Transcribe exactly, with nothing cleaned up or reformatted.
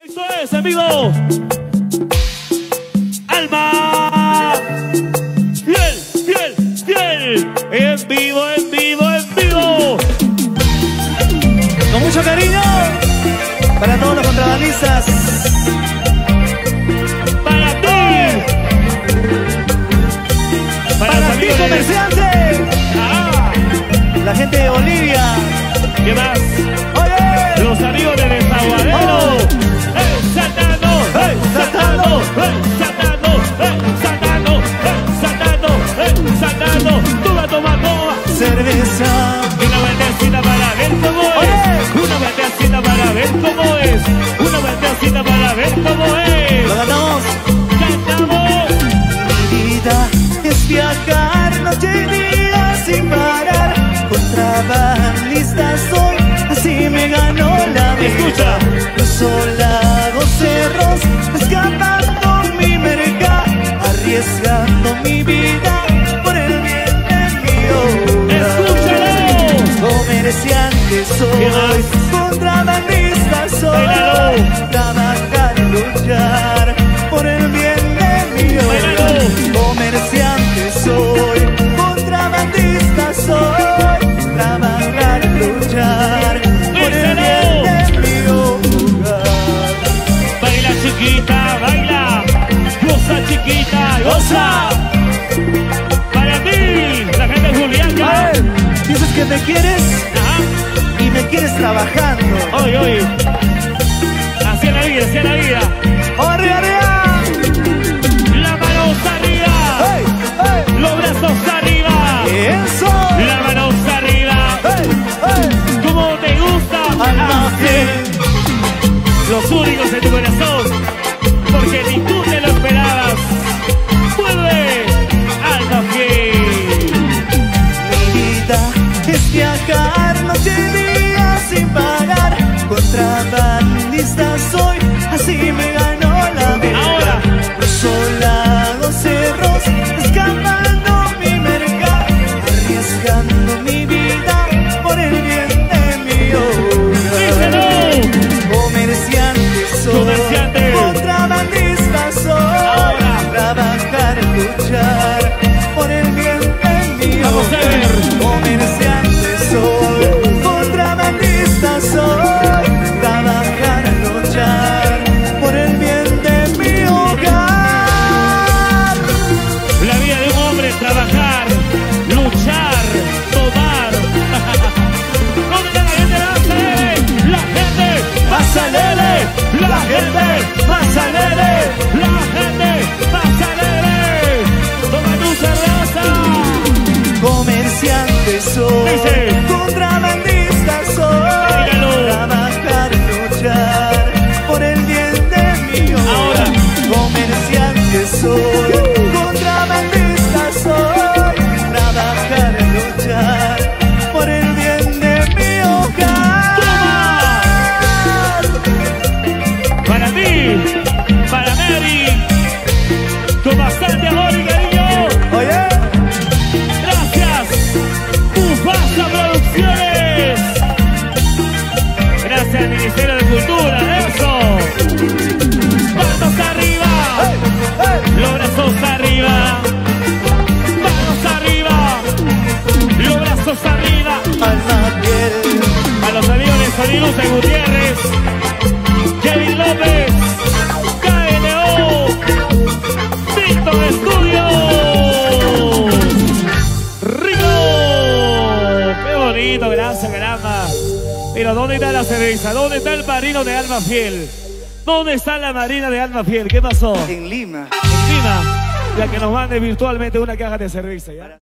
Eso es, amigo. Alma. Fiel, fiel, fiel. En vivo, en vivo, en vivo. Con mucho cariño para todos los contrabandistas. Para ti. Para, Para los ti, amigos de- comerciante. Ah, La gente de Bolivia. ¿qué más? Oye. Los amigos de Desaguadero. Oh. ¡Hey, Satano! ¡Hey, Satano! ¡Hey, Satano! ¡Hey, Satano! ¡Hey, Satano! ¡Hey, Satano! ¡Toma, toma, toma! Cerveza. Una vueltecita para ver cómo es. Una vueltecita para ver cómo es. Una vueltecita para ver cómo es. Lo ganamos. ¡Cantamos! Mi vida es viajar noche y día sin parar. Contrabandista soy, así me ganó la vida. Escucha. Cruzo lagos, cerros, escapando mi mercado, arriesgando mi vida por el bien de mi hogar. ¡Escúchalo! Comerciante ¿Qué soy, más? contrabandista soy, Bailalo. trabajar, luchar por el bien de mi hogar. Bailalo. Comerciante soy, contrabandista soy, trabajar, luchar por el bien de mi hogar. Baila chiquita, baila. Goza chiquita, goza. Para ti, la gente de Juliaca. Ay, dices que me quieres Ajá. y me quieres trabajando. Oye, oye. Así es la vida, así es la vida. ¡Arriba, arriba! La mano arriba. ¡Hey, hey! Los brazos arriba. ¡Eso! La mano arriba. ¡Hey, hey! Como te gusta. Alma Así. fiel. Los únicos en tu corazón. Porque ni tú te lo esperabas. Vuelve. Alma fiel. Mi vida es viajar noche y día sin parar. Contrabandista soy, así me ganó la vida. Ahora. Cruzo lagos, cerros, escapando mi mercado, arriesgando mi vida por el bien de mi hogar. Díselo. Comerciante soy, Comerciante. contrabandista soy, Ahora. trabajar, luchar por el bien de mi Vamos a hogar. ver. Comerciante soy, contrabandista soy, trabajar, luchar por el bien de mi hogar. La vida de un hombre es trabajar, luchar, tomar. ¿Dónde está la gente? La gente más alegre. La gente más alegre. La gente más alegre. Toma tu cerveza. Comerciante soy, Dice. contrabandista soy, Dígalo. trabajar, luchar por el bien de mi hogar. Ahora. Comerciante soy, contrabandista soy, trabajar, luchar por el bien de mi hogar. Para ti, para Mary, con bastante amor y cariño. Oye, Gracias, Mufasa Producciones. Gracias al Ministerio de Cultura, eso. Manos arriba, hey, hey. los brazos arriba. Manos arriba, los brazos arriba. Alma fiel. A los amigos de Sonidos de Gutiérrez, Kevin López, K N O, Víctor Estudios. ¡Rico! ¡Qué bonito! Gracias, caramba. Pero ¿dónde está la cerveza? ¿Dónde está el marino de Alma Fiel? ¿Dónde está la marina de Alma Fiel? ¿Qué pasó? En Lima. En Lima, la que nos mande virtualmente una caja de cerveza, ¿ya?